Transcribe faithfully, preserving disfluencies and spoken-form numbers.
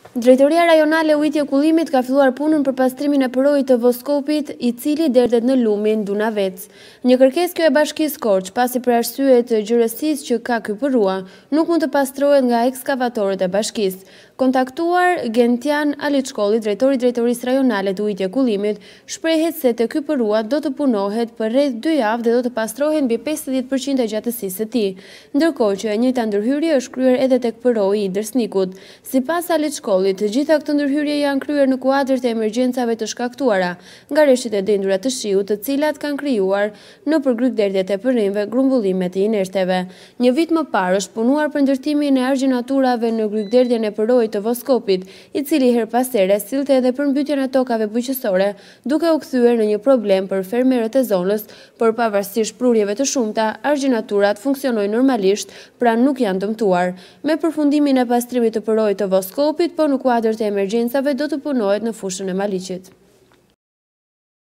Drejtoria Rajonale e Ujitje Kullimit ka filluar punën për pastrimin e përroit të Voskopit, i cili derdhet në lumin Dunavec. Një kërkesë kjo e bashkisë Korç, pasi për arsye të gjërësisë që ka ky përrua, nuk mund të pastrohet nga ekskavatorët e bashkisë. Kontaktuar Gentian Aliçkolli, drejtori i Drejtorisë Rajonale të Ujitje Kullimit, shprehet se te ky përrua do të punohet për rreth dy javë dhe do të pastrohen mbi pesëdhjetë përqind e gjatësisë së tij. Ndërkohë që e njëjta ndërhyrje është kryer edhe tek përroi i dërsnikut. Sipas Aliçkollit, të gjitha këto ndërhyrje janë kryer në kuadër të emergjencave të shkaktuara nga rreshtit e dendura të shiut, të cilat kanë krijuar nëpër grykderdhjet e përrimëve grumbullimet e inerteve. Një vit më parë është punuar për ndërtimin e argjinaturave në grykderdhjen e përroit të Voskopit, i cili her pas here sillte edhe përmbytjen e tokave bujqësore, duke u kthyer në një problem për fermerët e zonës, por pavarësisht prurjeve të shumta, argjinaturat funksionojnë normalisht, pra nuk janë dëmtuar. Me përfundimin e pastrimit të përroit të Voskopit, po në kuadër të emergjencave do të punohet në fushën e Maliqit.